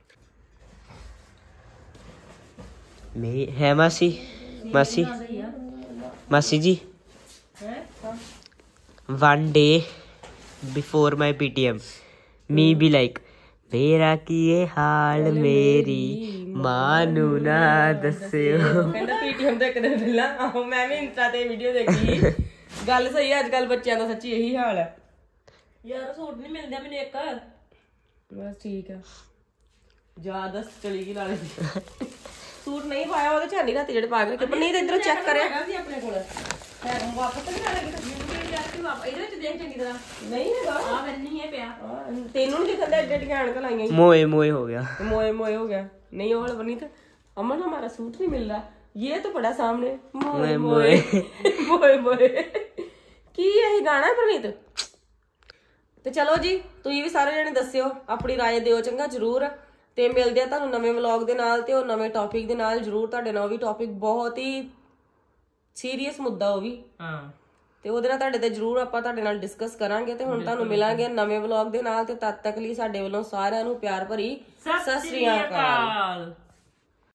Speaker 3: ਮੇਰੀ ਹੈ ਮਾਸੀ ਜੀ one day before my PTM me be like ਮੇਰਾ ਕੀ ਹਾਲ ਮੇਰੀ ਮਾਂ ਨੂੰ ਨਾ ਦੱਸਿਓ।
Speaker 1: ਕਹਿੰਦਾ PTM ਤੋਂ ਇੱਕ ਦਿਨ ਪਹਿਲਾਂ ਆਹੋ ਮੈਂ ਵੀ ਇੰਸਟਾ ਤੇ ਵੀਡੀਓ ਦੇਖੀ। ਗੱਲ ਸਹੀ ਹੈ, ਅੱਜ ਕੱਲ ਬੱਚਿਆਂ ਦਾ ਸੱਚੀ ਇਹੀ ਹਾਲ ਹੈ
Speaker 4: ਯਾਰ। ਸੂਟ ਨਹੀਂ ਮਿਲਦਾ ਮੈਨੂੰ ਇੱਕ।
Speaker 1: ਬਸ ਠੀਕ ਆ, ਜਾ ਦੱਸ ਚਲੀ ਗਈ ਨਾਲੇ। ਸੂਟ ਨਹੀਂ ਪਾਇਆ ਉਹਦੇ ਚ ਨਹੀਂ ਰਾਤੀ ਜਿਹੜੇ ਪਾ ਕੇ ਪਰ ਨਹੀਂ ਤਾਂ ਇਧਰੋਂ ਚੈੱਕ ਕਰਿਆ
Speaker 4: ਸੀ ਆਪਣੇ ਕੋਲ ਵਾਪਸ ਤਾਂ ਨਹੀਂ ਆ ਲੱਗੀ ਇਹਦੇ ਵਿੱਚ ਦੇਖ ਚੰਗੀ ਤਰ੍ਹਾਂ
Speaker 1: ਨਹੀਂ ਹੈਗਾ।
Speaker 4: ਆ ਬੰਨੀ ਹੈ ਪਿਆ,
Speaker 1: ਤੈਨੂੰ ਨਹੀਂ ਦਿਖਦਾ ਐਡੇ ਐਡੀਆਂ ਐਨਕਾਂ ਲਾਈਆਂ
Speaker 3: मोए हो गया
Speaker 1: मोए हो गया। नहीं वो वाला बनी था अमन हमारा सूट नहीं मिल रहा, ये तो बड़ा सामने मोए मोए मोए मोए की यही गाना है परनीत। ਤੇ ਚਲੋ ਜੀ ਤੁਸੀਂ ਵੀ ਸਾਰੇ ਜਣੇ ਦੱਸਿਓ, ਆਪਣੀ ਰਾਏ ਦਿਓ ਚੰਗਾ ਜ਼ਰੂਰ। ਤੇ ਮਿਲਦੇ ਆ ਤੁਹਾਨੂੰ ਨਵੇਂ ਵਲੌਗ ਦੇ ਨਾਲ ਤੇ ਉਹ ਨਵੇਂ ਟੌਪਿਕ ਦੇ ਨਾਲ ਜ਼ਰੂਰ। ਤੁਹਾਡੇ ਨਾਲ ਉਹ ਵੀ ਟੌਪਿਕ ਬਹੁਤ ਹੀ ਸੀਰੀਅਸ ਮੁੱਦਾ ਉਹ ਵੀ,
Speaker 4: ਹਾਂ,
Speaker 1: ਤੇ ਉਹਦੇ ਨਾਲ ਤੁਹਾਡੇ ਤੇ ਜ਼ਰੂਰ ਆਪਾਂ ਤੁਹਾਡੇ ਨਾਲ ਡਿਸਕਸ ਕਰਾਂਗੇ। ਤੇ ਹੁਣ ਤੁਹਾਨੂੰ ਮਿਲਾਂਗੇ ਨਵੇਂ ਵਲੌਗ ਦੇ ਨਾਲ, ਤੇ ਤਦ ਤੱਕ ਲਈ ਸਾਡੇ ਵੱਲੋਂ ਸਾਰਿਆਂ ਨੂੰ ਪਿਆਰ ਭਰੀ ਸਤਿ ਸ੍ਰੀ ਅਕਾਲ।